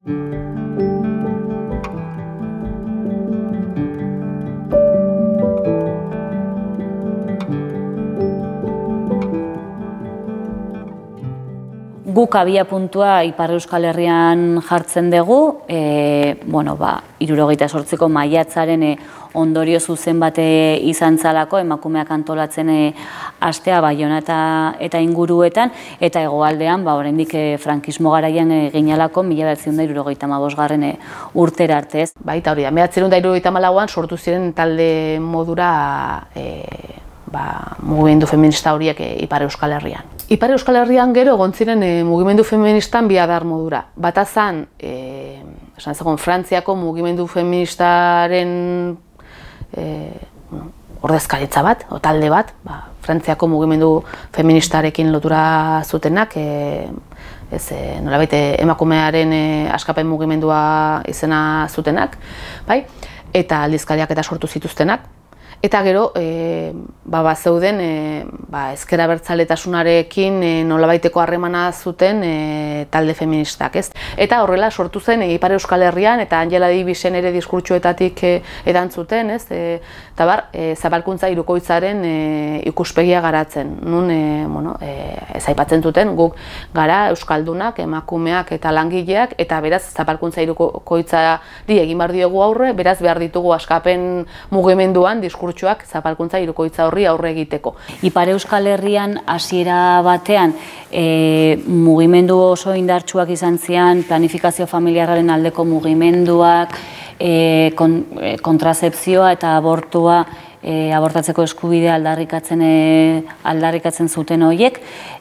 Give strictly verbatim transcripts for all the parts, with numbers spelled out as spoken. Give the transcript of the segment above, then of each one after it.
Guk abia puntua Ipar Euskal Herrian jartzen dugu, e, bueno, ba, hirurogeita zortziko maiatzaren e, ondorio zuzen bate izan zalako, emakumeak antolatzen e, astea Baiona eta, eta inguruetan, eta hegoaldean, ba, oraindik e, frankismo garaian egin alako, mila bederatziehun eta hirurogeita hamabosgarren e, urtera arte ez. Baita hori da, mila bederatziehun eta hirurogeita hamalauan sortu ziren talde modura e, ba, mugimendu feminista horiek e, Ipar Euskal Herrian. Ipar Euskal Herrian gero egon ziren e, mugimendu feministan bi adar modura. Bata zan, e, esan ezagun, Frantziako mugimendu feministaren e, bueno, ordezkaritza bat, o talde bat, ba, Frantziako mugimendu feministarekin lotura zutenak, e, ez, e, nolabait emakumearen e, askapen mugimendua izena zutenak, bai? Eta aldizkariak eta sortu zituztenak. Eta gero, e, ba, ba, zeuden e, ba, ezker abertzaletasunarekin e, nolabaiteko harremana zuten e, talde feministak, ez? Eta horrela sortu zen e, Ipar Euskal Herrian eta Angela Davisen ere diskurtsuetatik e, edantzuten, ez? E, eta bar, e, zabalkuntza hirukoitzaren e, ikuspegia garatzen. Nun, e, bueno, e, ez aipatzen zuten, guk gara euskaldunak, emakumeak eta langileak, eta beraz zabalkuntza hirukoitzari egin behar diogu aurre, beraz behar ditugu askapen mugimenduan diskurtsuak zapalkuntza hirukoitza horri aurre egiteko. Ipar Euskal Herrian hasiera batean e, mugimendu oso indartsuak izan zian, planifikazio familiarraren aldeko mugimenduak, e, kon, e, kontrasepzioa eta abortua, e, abortatzeko eskubidea aldarrikatzen, e, aldarrikatzen zuten horiek,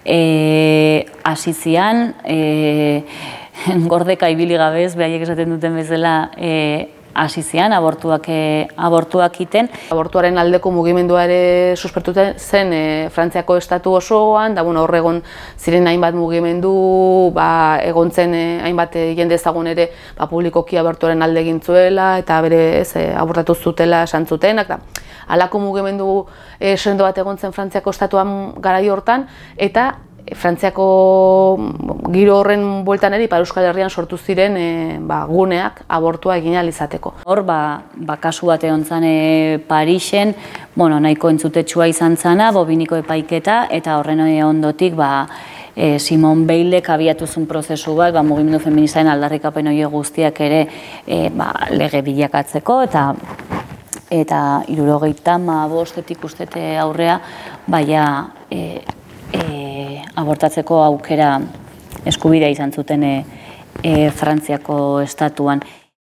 e, hasi zian, e, gordeka ibili gabez, behaiek esaten duten bezala, e, hasi zian, abortuak, e, abortuak iten. Abortuaren aldeko mugimendua ere suspertuten zen e, Frantziako estatu osoan, da bueno, hor egon ziren hainbat mugimendu, ba, egon zen e, hainbat e, jende ezagun ere ba, publikoki abortuaren alde egin zuela, eta bere ez, e, abortatu zutela esan zutenak. Da, halako mugimendu e, sendo bat egon zen Frantziako estatuan garai hortan, eta Frantziako giro horren bueltan ere Ipar Euskal Herrian sortu ziren e, ba, guneak abortua egin ahal izateko. Hor, ba, ba, kasu bat egon zan e, Parisen, bueno, nahiko entzutetsua izan zana, Bobiniko epaiketa, eta horren ondotik ba, e, Simone Veilek abiatu zuen prozesu bat, ba, mugimendu feministaren aldarrikapen horiek guztiak ere e, ba, lege bilakatzeko, eta eta hirurogeita hamabostetik ustete aurrea, baina e, e, abortatzeko aukera eskubidea izan zuten e, e, Frantziako estatuan.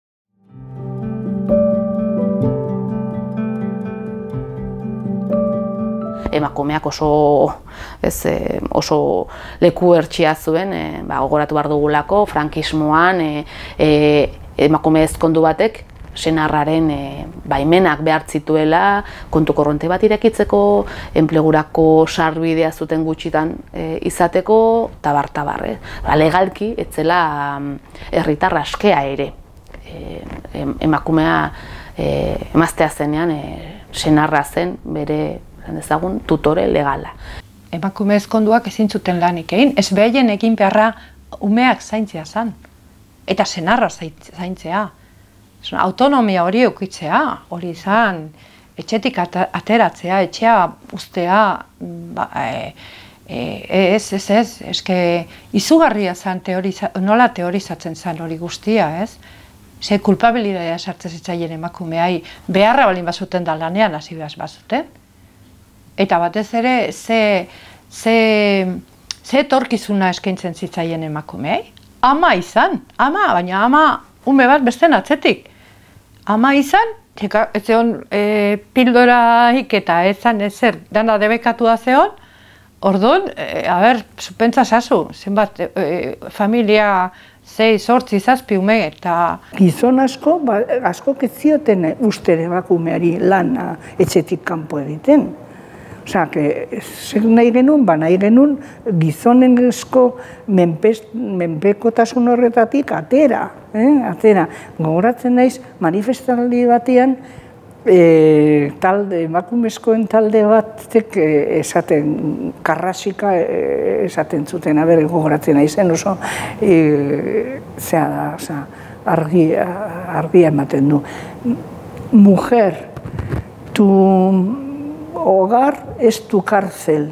Emakumeak oso, ez, oso leku ertsia zuen, e, ba, gogoratu behar dugulako, frankismoan e, e, emakume ezkondu batek, senarraren e, baimenak behar zituela, kontu korronte bat irekitzeko, enplegurako sarbidea zuten gutxitan e, izateko, tabar, tabar. Eh? Ba, legalki, etzela herritar askea ere. E, emakumea e, emaztea zenean, e, senarra zen bere dezagun, tutore legala. Emakume ezkonduak ezin zuten lanik egin, ez behaien egin beharra umeak zaintzea zan, eta senarra zaintzea. Autonomia hori eukitzea, hori izan, etxetik ateratzea, etxea ustea, ba, e, e, ez, ez, ez, eske izugarria zan teoriza, nola teorizatzen zan hori guztia, ez? Ze kulpabilidadea sartzen zitzaien emakumeai, beharra balin bazuten da lanean hasi behaz bazuten. Eta batez ere, ze, ze, ze etorkizuna eskaintzen zitzaien emakumeai? Ama izan, ama, baina ama ume bat besten atzetik. Ama izan, ez zeon e, pildoraik eta ez zan ezer, dana debekatua zeon, orduan, e, a ber, pentsa zazu, zenbat, e, familia zei, sortzi, zazpi ume eta... Gizon asko, ba, asko ketzioten ustere emakumeari lana etxetik kanpo egiten. Osea, zer nahi genuen, ba nahi genuen gizonenezko menpekotasun horretatik atera. Eh? Atera. Gogoratzen naiz, manifestaldi batean, e, talde, emakumezkoen talde batek esaten, karrasika esaten zuten, aber, gogoratzen aizen oso, e, zea da, oza, argia, argia ematen du. Mujer, tu hogar es tu cárcel,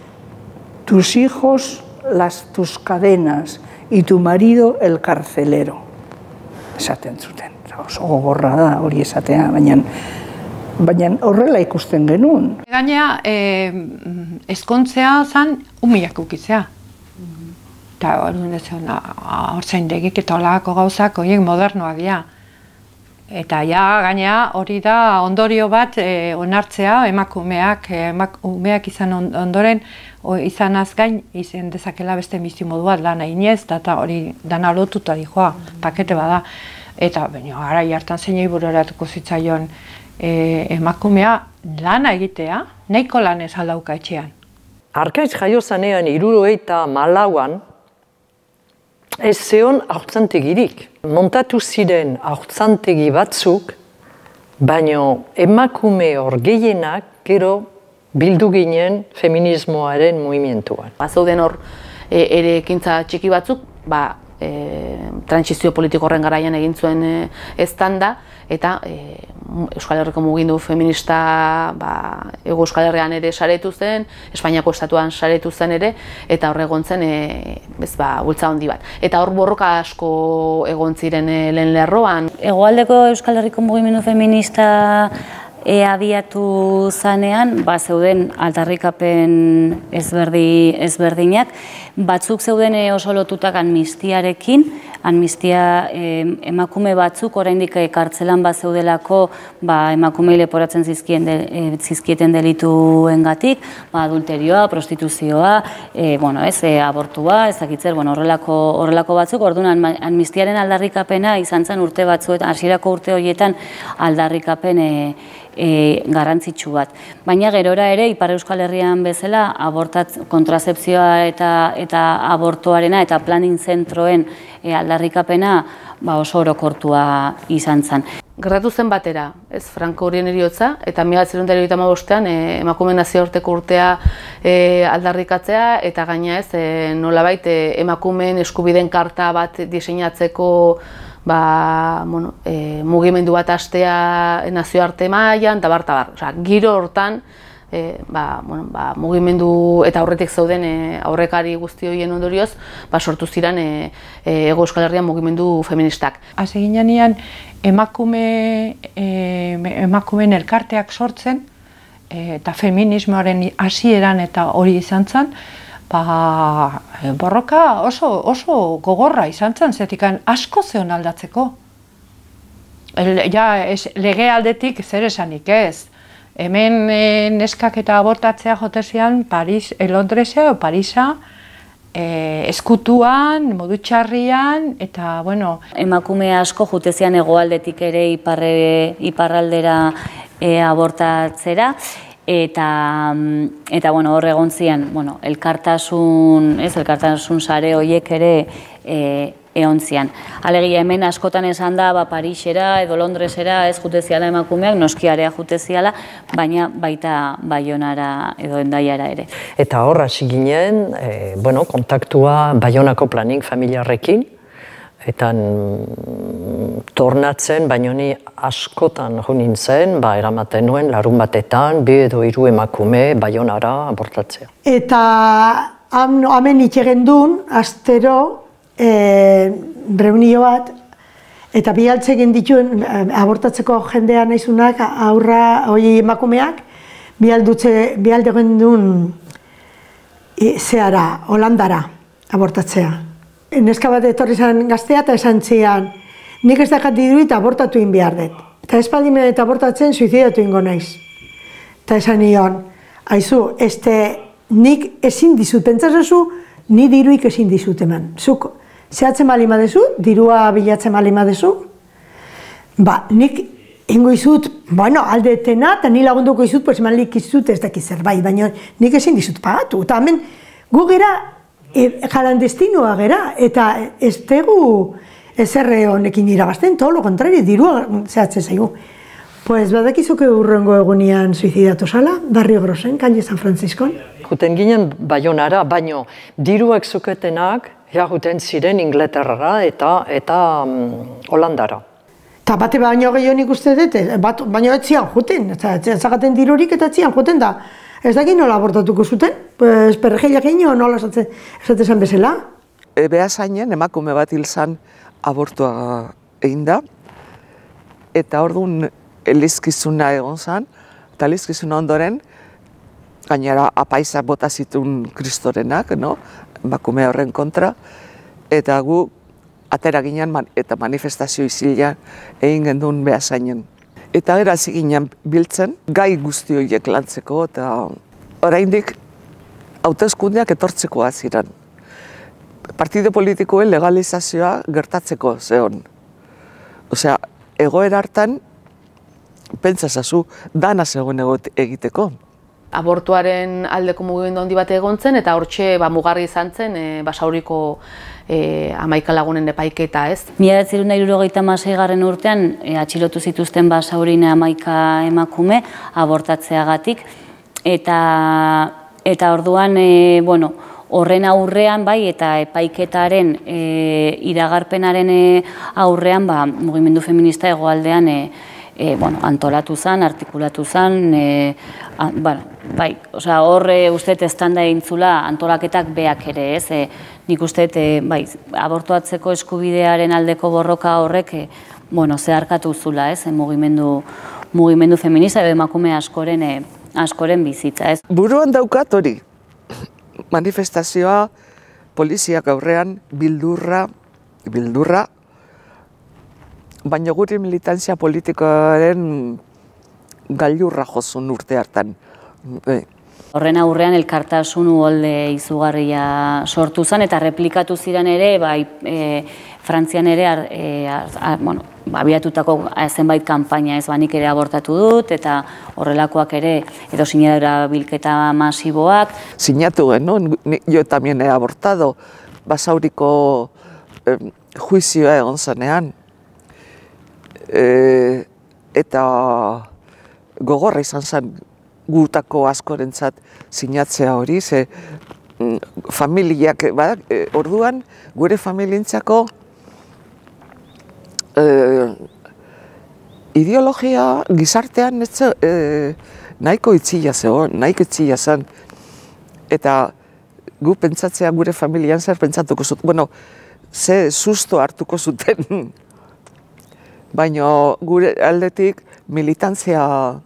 tus hijos las tus cadenas y tu marido el carcelero. Esaten zuten. Oso gogorra da hori esatea, baina baina horrela ikusten genuen. Gainea, eh, ezkontzea zan umiak ukitzea. Eta hori dezen, hortzaindegik eta olako gauzak horiek modernoak dira. Eta ja, gainea, hori da ondorio bat eh, onartzea emakumeak, emakumeak izan ondoren, o, izanaz gain, izan dezakela beste bizimodu bat lana inez, eta hori dana lotuta dijoa, pakete bada. Eta, baina, garai hartan zeinei bururatuko zitzaion e, emakumea lana egitea, nahiko lan ez aldauka etxean. Arkaitz jaio zanean hirurogeita hamalauan ez zeon haurtzategirik. Montatu ziren haurtzategi batzuk, baina emakume hor gehienak gero bildu ginen feminismoaren mugimenduan. Bazeuden hor e, ere ekintza txiki batzuk, ba, E, trantsizio politiko horren garaian egin zuen e, eztanda, eta e, Euskal Herriko mugimendu feminista ba, Hego Euskal Herrian ere saretu zen, Espainiako estatuan saretu zen ere, eta hor egon zen e, bez, ba, bultza handi bat. Eta hor borroka asko egon ziren e, lehen lerroan. Hegoaldeko Euskal Herriko mugimendu feminista E abiatu zanean, ba, zeuden aldarrikapen ezberdi, ezberdinak, batzuk zeuden oso lotutak amnistiarekin, amnistia eh, emakume batzuk oraindik kartzelan bat zeudelako ba, emakumei leporatzen zizkien de, eh, zizkieten delituengatik, ba, adulterioa, prostituzioa, eh, bueno, ez, eh, abortua, ezakitzer, bueno, horrelako, horrelako batzuk, orduan amnistiaren aldarrikapena izan zen urte batzuetan, hasierako urte horietan aldarrikapen eh, E, garrantzitsu bat. Baina gerora ere, Ipar Euskal Herrian bezala, abortat, kontrazepzioa eta, eta abortuarena eta planning zentroen e, aldarrikapena ba, oso orokortua izan zen. Gertatu zen batera, ez, Franco horien heriotza, eta mila bederatziehun eta hirurogeita hamabostean e, emakume nazioarteko urtea e, aldarrikatzea, eta gaina ez, e, nolabait e, emakumeen eskubideen karta bat diseinatzeko ba, bueno, e, mugimendu bat hastea nazioarte mailan, eta bar, eta bar. Osea, giro hortan, e, ba, bueno, ba, mugimendu eta aurretik zeuden e, aurrekari guzti horien ondorioz, ba, sortu ziren e, e, Hego Euskal Herrian mugimendu feministak. Hasi ginean emakume, e, emakumeen elkarteak sortzen, e, eta feminismoaren hasieran eta hori izan zen, ba, borroka oso, oso gogorra izan zen, zetikan asko zeon aldatzeko. Ja, es, lege aldetik zer esanik ez. Hemen e, neskak eta abortatzea jotezian Paris, e, Londresa o Parisa, e, eskutuan, modu txarrian, eta, bueno... Emakume asko jutezian hegoaldetik ere iparre, iparraldera e, abortatzera, eta eta bueno, hor egon zian, bueno, elkartasun, ez, elkartasun sare horiek ere eh egon zian. Alegia hemen askotan esan da, ba, Parisera edo Londresera ez juteziala emakumeak, noskiarea juteziala, baina baita Baionara edo Hendaiara ere. Eta hor hasi ginen, e, bueno, kontaktua Baionako planning familiarrekin, eta tornatzen, baina ni askotan jo nintzen, ba, eramaten nuen larun batetan, bi edo hiru emakume Baionara abortatzea. Eta hemen itxegen duen, astero, e, reunio bat, eta bialtze egin dituen abortatzeko jendea naizunak, aurra, hori emakumeak, bialdutze, bialde egin duen e, zeara, Holandara abortatzea. Neska bat etorri zen gaztea eta esan zian, nik ez dakat diru eta abortatu egin behar dut. Eta espaldimena eta abortatzen suizidatu ingo naiz. Eta esan nion, haizu, este, nik ezin dizut, pentsatzen ni diruik ezin dizut eman. Zuk zehatzen bali madezu, dirua bilatzen bali madezu, ba, nik ingo izut, bueno, aldetena, eta ni lagunduko izut, pues malik izut ez dakiz zerbait, baina nik ezin dizut pagatu. Eta hemen, gu gera, E, jarandestinoa gera, eta ez tegu ezerre honekin irabazten, todo lo contrario, dirua zehatzen zaigu. Pues badakizuke urrengo egunian suizidatu zala, Barrio Grosen, calle San Franciscon. Juten ginen Baionara, baino diruak zuketenak jaguten ziren Inglaterrara eta eta um, Holandara. Eta bate baino gehiago nik uste dut, bat, baino etzian juten, ezagaten dirurik eta etzian juten da. Ez dakit nola abortatuko zuten, pues perrejeiak egin nola esatezan bezala. E, Beasainen emakume bat hil zan abortua egin da, eta orduan elizkizuna egon zan, eta elizkizuna ondoren, gainera apaizak bota zituen kristorenak, no? Emakume horren kontra, eta gu atera ginen man, eta manifestazio izilean egin genduen Beasainen. Eta era hasi ginen biltzen, gai guzti horiek lantzeko, eta oraindik hauteskundeak etortzeko ziren. Partido politikoen legalizazioa gertatzeko zeon. Osea, egoera hartan, pentsazazu, dana zegoen egiteko. Abortuaren aldeko mugimendu handi bat egon zen, eta hortxe ba, mugarri izan zen e, Basauriko e, hamaika lagunen epaiketa, ez? Mila bederatziehun eta hirurogeita hamaseigarren urtean e, atxilotu zituzten Basaurin hamaika emakume abortatzeagatik, eta, eta orduan, e, bueno, horren aurrean bai eta epaiketaren e, iragarpenaren e, aurrean ba, mugimendu feminista hegoaldean e, e, bueno, antolatu zen, artikulatu zen, e, a, bueno, bai, osea, horre uste estanda eintzula antolaketak beak ere, ez? E, nik uste e, bai, abortuatzeko eskubidearen aldeko borroka horrek e, bueno, zeharkatu zula, ez? E, mugimendu, mugimendu feminista edo emakume askoren, e, askoren bizitza, ez? Buruan daukat hori. Manifestazioa, poliziak aurrean, bildurra, bildurra, baina guri militantzia politikoaren gailurra jozun urte hartan. E. Horren aurrean elkartasun uholde izugarria sortu zen eta replikatu ziren ere, bai, e, Frantzian ere e, a, bueno, abiatutako zenbait kanpaina, ez banik ere abortatu dut, eta horrelakoak ere, edo sinadura bilketa masiboak. Sinatu genuen, jo tamien he abortado, Basauriko eh, juizioa egon zenean. E, eta gogorra izan zen gutako askorentzat sinatzea hori, ze familiak, ba, e, orduan, gure familientzako e, ideologia gizartean etze, e, nahiko itzila zegoen, nahiko itzila zen. Eta gu pentsatzea gure familian zer pentsatuko zuten, bueno, ze susto hartuko zuten. Baina gure aldetik militantzia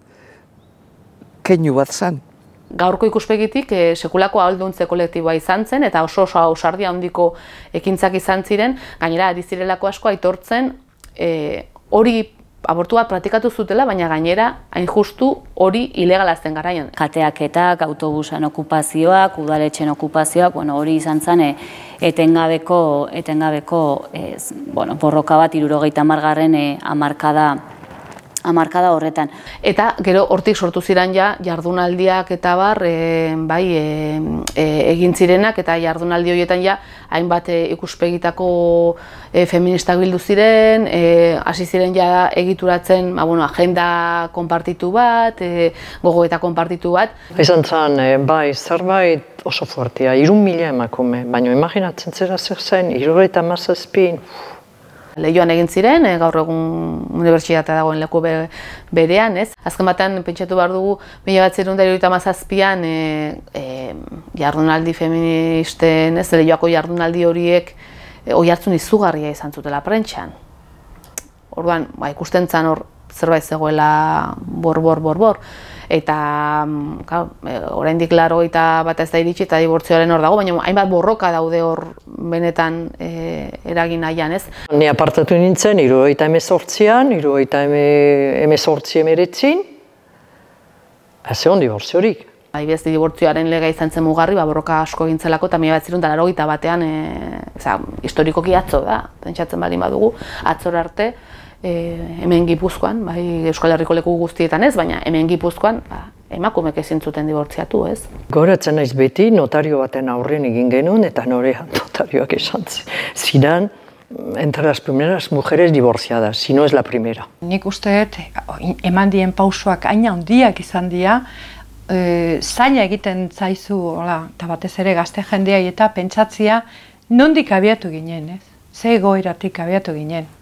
keinu bat zen. Gaurko ikuspegitik e, sekulako ahalduntze kolektiboa izan zen eta oso oso ausardia handiko ekintzak izan ziren, gainera ari zirelako asko aitortzen e, hori abortu bat praktikatu zutela, baina gainera hain justu hori ilegala zen garaian. Kateaketak, autobusan okupazioak, udaletxen okupazioak, bueno, hori izan zen e, etengabeko, etengabeko e, bueno, borroka bat hirurogeita hamargarren e, hamarkada hamarkada horretan. Eta gero hortik sortu ziren ja jardunaldiak eta bar, e, bai, e, e, egin zirenak eta jardunaldi horietan ja hainbat e, ikuspegitako e, feministak bildu ziren, e, hasi ziren ja egituratzen, ba, bueno, agenda konpartitu bat, e, gogoeta konpartitu bat. Izan zen, e, bai, zerbait oso fuertea, irun mila emakume, baina imaginatzen zera zer zen, hirurogeita hamazazpin, Lehioan egin ziren, e, gaur egun unibertsitatea dagoen leku be, berean, ez? Azken batean, pentsatu behar dugu, mila bederatziehun eta hirurogeita hamazazpian e, e, jardunaldi feministen, ez, Lehioako jardunaldi horiek e, oihartzun izugarria izan zutela prentsan. Orduan, ba, ikusten zen hor zerbait zegoela bor, bor, bor, bor. Eta, claro, oraindik laurogeita bat ez da iritsi eta dibortzioaren hor dago, baina hainbat borroka daude hor benetan e, eragin nahian, ez? Ni apartatu nintzen, hirurogeita hemezortzian, hirurogeita hemezortzi hemeretzin, ez egon dibortziorik. Adibidez, dibortzioaren lega izan zen mugarri, ba, borroka asko egin zelako, eta mila bederatziehun eta laurogeita batean, e, eza, historikoki atzo da, pentsatzen baldin badugu, atzora arte, E, hemen Gipuzkoan, bai, Euskal Herriko leku guztietan ez, baina hemen Gipuzkoan ba, emakumek ezin zuten dibortziatu, ez? Goratzen naiz beti, notario baten aurren egin genuen, eta norean notarioak esan zidan, entre las primeras mujeres divorciadas, si no es la primera. Nik uste dut, eman dien pausoak aina handiak izan dira, e, zaila egiten zaizu, hola, eta batez ere gazte jendeai eta pentsatzia nondik abiatu ginen, ez? Ze egoeratik abiatu ginen.